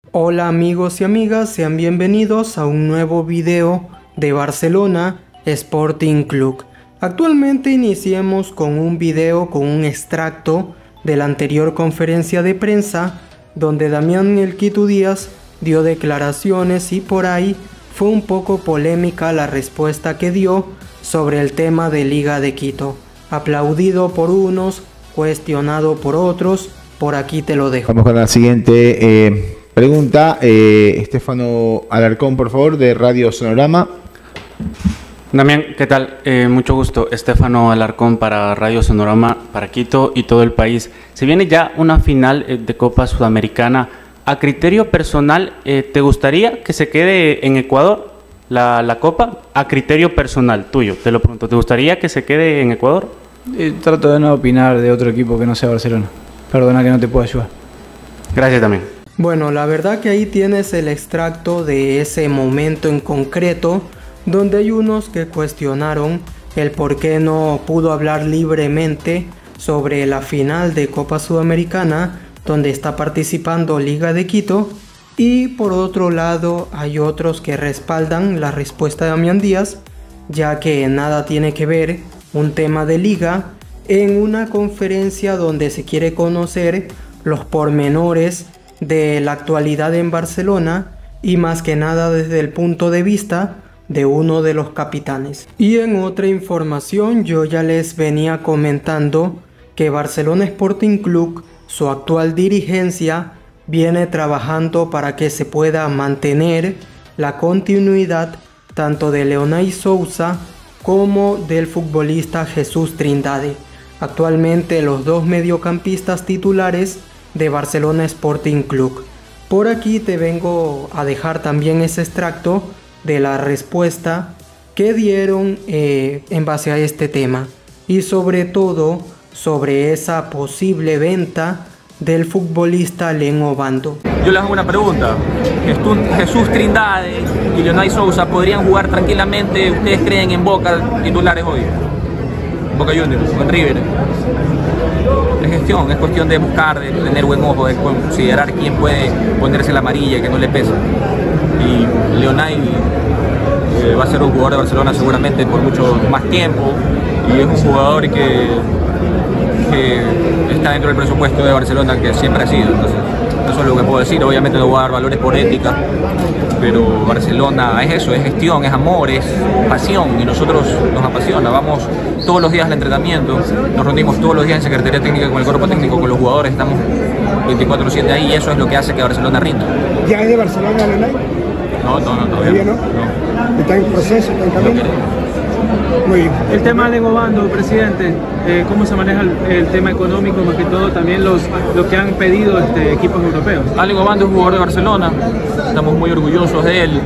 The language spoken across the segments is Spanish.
Hola amigos y amigas, sean bienvenidos a un nuevo video de Barcelona Sporting Club. Actualmente iniciemos con un video con un extracto de la anterior conferencia de prensa donde Damián El Quito Díaz dio declaraciones y por ahí fue un poco polémica la respuesta que dio sobre el tema de Liga de Quito. Aplaudido por unos, cuestionado por otros, por aquí te lo dejo. Vamos con la siguiente pregunta. Estefano Alarcón, por favor, de Radio Sonorama. Damián, ¿qué tal? Mucho gusto. Estefano Alarcón para Radio Sonorama, para Quito y todo el país. Se viene ya una final de Copa Sudamericana. A criterio personal, ¿te gustaría que se quede en Ecuador la Copa? A criterio personal tuyo, te lo pregunto. ¿Te gustaría que se quede en Ecuador? Trato de no opinar de otro equipo que no sea Barcelona. Perdona que no te puedo ayudar. Gracias también. Bueno, la verdad que ahí tienes el extracto de ese momento en concreto donde hay unos que cuestionaron el por qué no pudo hablar libremente sobre la final de Copa Sudamericana donde está participando Liga de Quito, y por otro lado hay otros que respaldan la respuesta de Damián Díaz, ya que nada tiene que ver un tema de liga en una conferencia donde se quiere conocer los pormenores de la actualidad en Barcelona y más que nada desde el punto de vista de uno de los capitanes. Y en otra información yo ya les venía comentando que Barcelona Sporting Club, su actual dirigencia, viene trabajando para que se pueda mantener la continuidad tanto de Leonay Sousa como del futbolista Jesús Trindade, actualmente los dos mediocampistas titulares de Barcelona Sporting Club. Por aquí te vengo a dejar también ese extracto de la respuesta que dieron en base a este tema y sobre todo sobre esa posible venta del futbolista Len Obando. Yo les hago una pregunta. Jesús Trindade y Leonay Sousa podrían jugar tranquilamente, ¿ustedes creen, en Boca titulares hoy? Boca Juniors o en River. Es gestión, es cuestión de buscar, de tener buen ojo, de considerar quién puede ponerse la amarilla y que no le pesa. Y Leonay va a ser un jugador de Barcelona seguramente por mucho más tiempo y es un jugador que está dentro del presupuesto de Barcelona, que siempre ha sido. Entonces, eso es lo que puedo decir. Obviamente no voy a dar valores por ética, pero Barcelona es eso, es gestión, es amor, es pasión, y nosotros nos apasiona. Vamos todos los días al entrenamiento, nos reunimos todos los días en Secretaría Técnica con el cuerpo técnico, con los jugadores, estamos 24/7 ahí, y eso es lo que hace que Barcelona rinda. ¿Ya es de Barcelona, Leonay? No, ¿Todavía no? ¿Está en proceso, está en camino? Muy bien. El tema de Obando, presidente, ¿cómo se maneja el tema económico, más que todo también lo que han pedido equipos europeos? Alen Obando es un jugador de Barcelona, estamos muy orgullosos de él,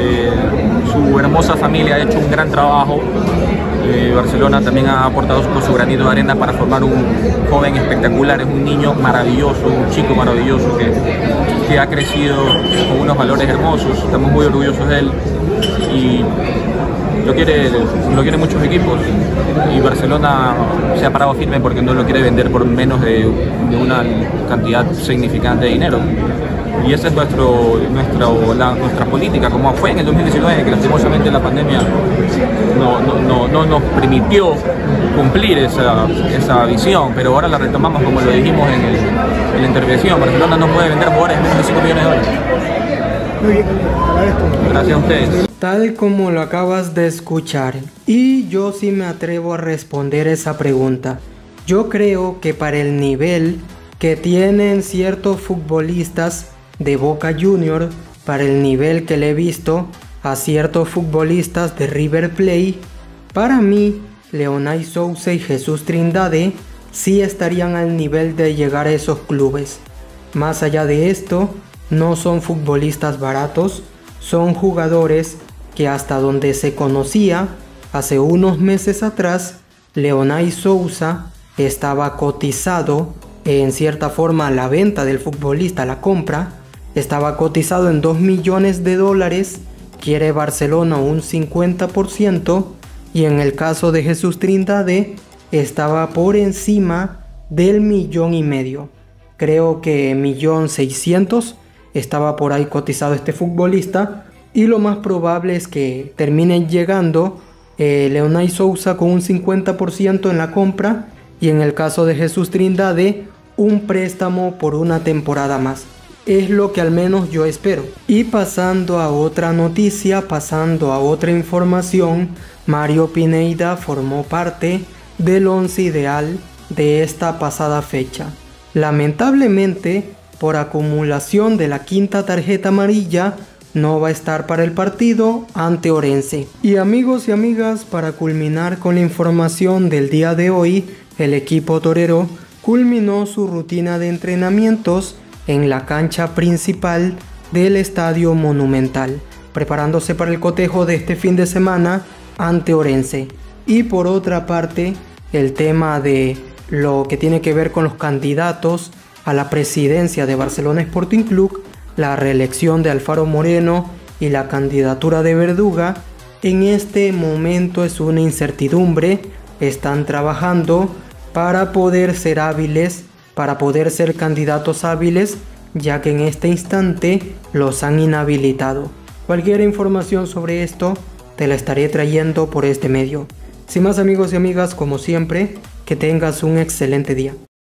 su hermosa familia ha hecho un gran trabajo, Barcelona también ha aportado su granito de arena para formar un joven espectacular, es un niño maravilloso, un chico maravilloso que ha crecido con unos valores hermosos, estamos muy orgullosos de él y lo quieren muchos equipos, y Barcelona se ha parado firme porque no lo quiere vender por menos de una cantidad significante de dinero. Y esa es nuestra política, como fue en el 2019, que lastimosamente la pandemia no nos permitió cumplir esa visión, pero ahora la retomamos como lo dijimos en la intervención. Barcelona no puede vender jugadores de menos de 5 millones de dólares. Muy bien, agradezco. Gracias a ustedes. Tal como lo acabas de escuchar, y yo sí me atrevo a responder esa pregunta. Yo creo que para el nivel que tienen ciertos futbolistas de Boca Juniors, para el nivel que le he visto a ciertos futbolistas de River Plate, para mí, Leonay Sousa y Jesús Trindade sí estarían al nivel de llegar a esos clubes. Más allá de esto, no son futbolistas baratos, son jugadores que hasta donde se conocía, hace unos meses atrás, Leonay Sousa estaba cotizado, en cierta forma la venta del futbolista, la compra, estaba cotizado en $2 millones, quiere Barcelona un 50%, y en el caso de Jesús Trindade estaba por encima del $1,5 millones. Creo que $1,600,000 estaba por ahí cotizado este futbolista, y lo más probable es que termine llegando Leonay Sousa con un 50% en la compra, y en el caso de Jesús Trindade un préstamo por una temporada más. Es lo que al menos yo espero. Y pasando a otra noticia, pasando a otra información, Mario Pineda formó parte del once ideal de esta pasada fecha. Lamentablemente, por acumulación de la quinta tarjeta amarilla, no va a estar para el partido ante Orense. Y amigos y amigas, para culminar con la información del día de hoy, el equipo torero culminó su rutina de entrenamientos en la cancha principal del Estadio Monumental, preparándose para el cotejo de este fin de semana ante Orense. Y por otra parte, el tema de lo que tiene que ver con los candidatos a la presidencia de Barcelona Sporting Club, la reelección de Alfaro Moreno y la candidatura de Verduga, en este momento es una incertidumbre. Están trabajando para poder ser hábiles, para poder ser candidatos hábiles, ya que en este instante los han inhabilitado. Cualquier información sobre esto te la estaré trayendo por este medio. Sin más amigos y amigas, como siempre, que tengas un excelente día.